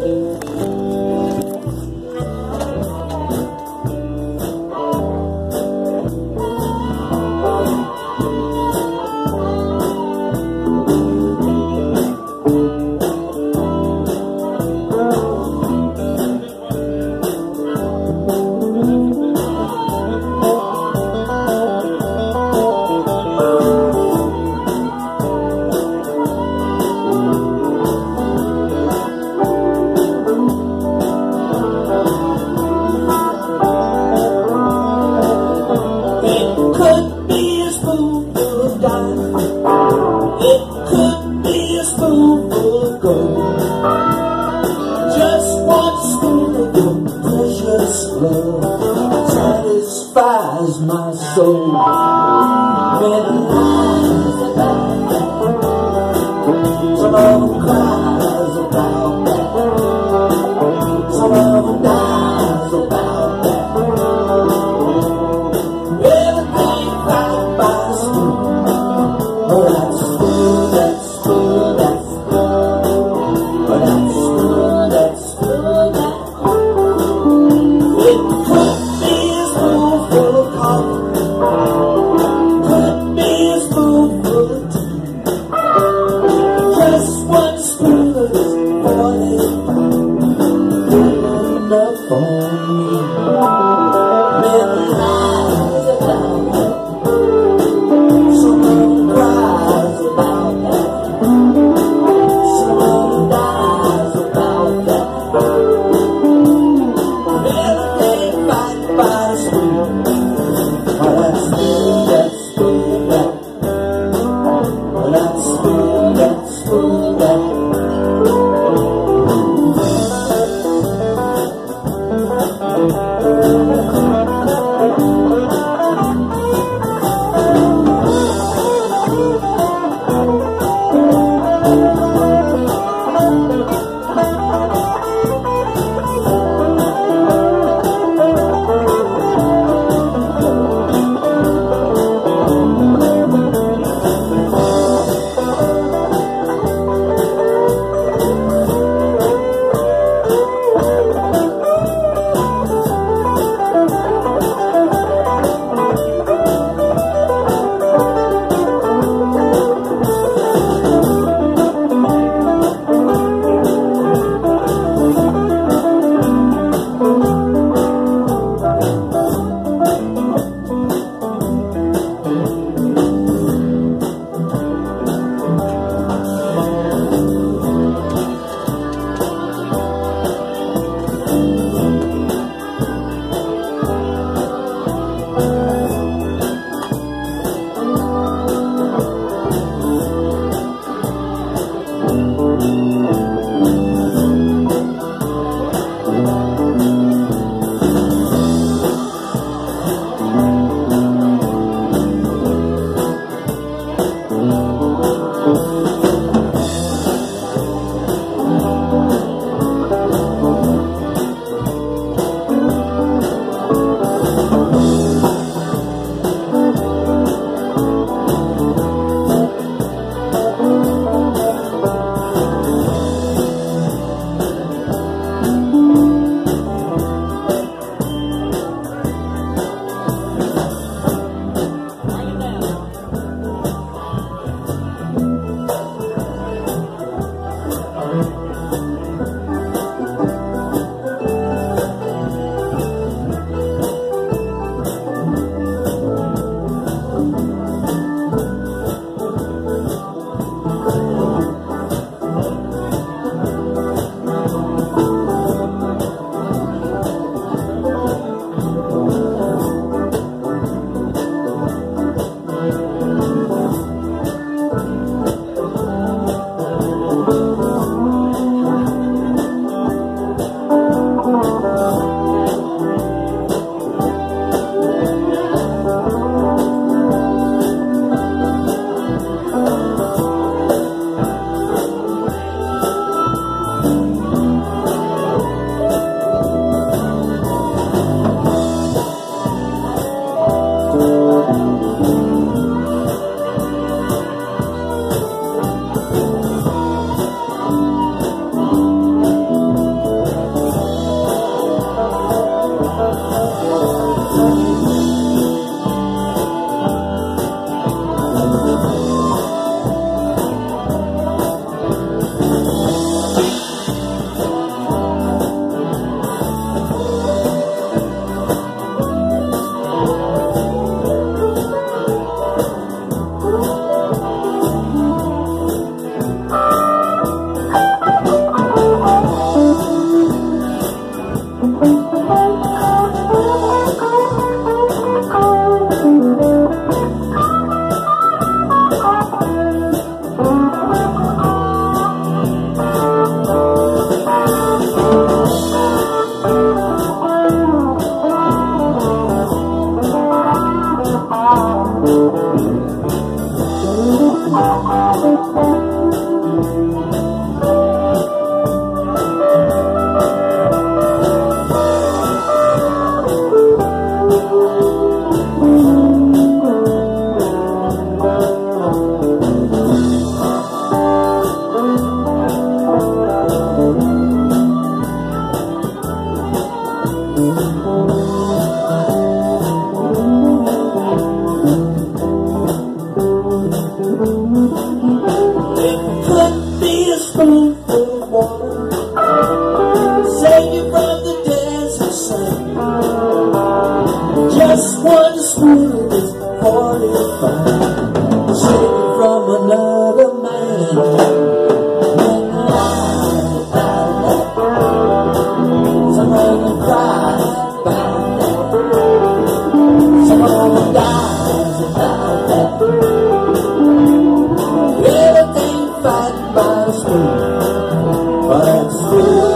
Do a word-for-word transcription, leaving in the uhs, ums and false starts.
Satisfies my soul. Many lies about that. Some of them cries about that. Some of them dies about that. Everything right by the school. Oh, that's school, that's school, that's school. Oh, that's school, that's school, that's school. It could be a school full of coffee. Could be a school full of tea. Just one spoon is forty-five. Good enough for me. Many lies about that. Some of them cries about that. Some of them dies about that. Everything right by the school. Oh, that's school, that's school, that. Oh, that's school, that's school, that. water, save you from the desert sun. Just one spoon is forty-five, save you from another man. When I found that, someone will cry about that, someone will die about that. Everything fighting by the spoon, but it's true.